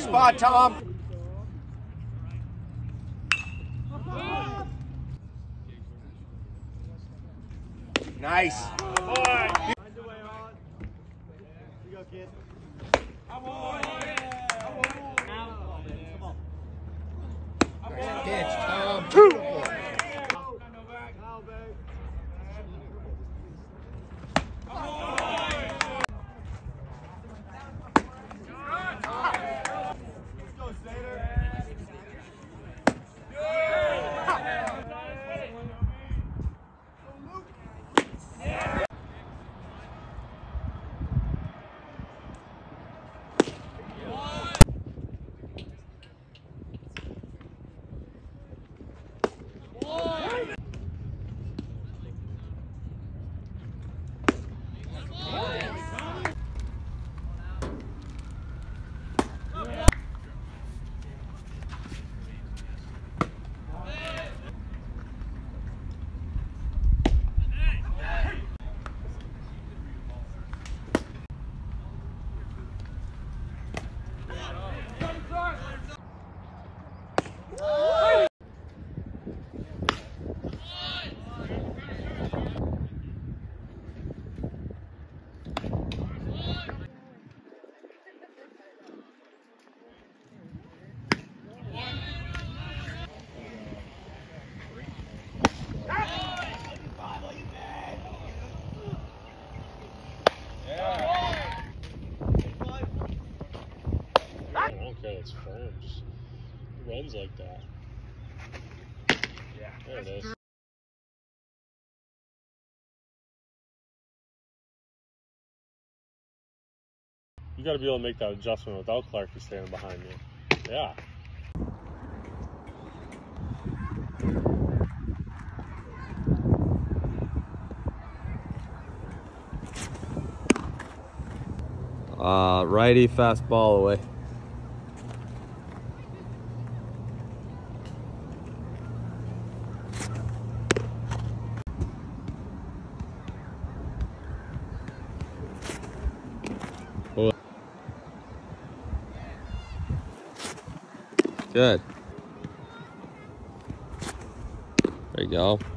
spot, Tom. Nice. Pitch, Tom. Beautiful. It's firm, just runs like that. Yeah, there it is. You got to be able to make that adjustment without Clarkie standing behind you. Yeah. Righty fastball away. Good. There you go.